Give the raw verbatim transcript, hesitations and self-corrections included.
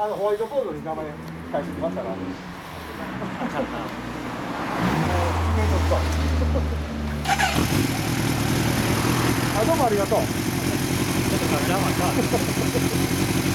あのホワイトボードに名前書いてきましたから。あ、どうもありがとう。ちょっとカメラマンか。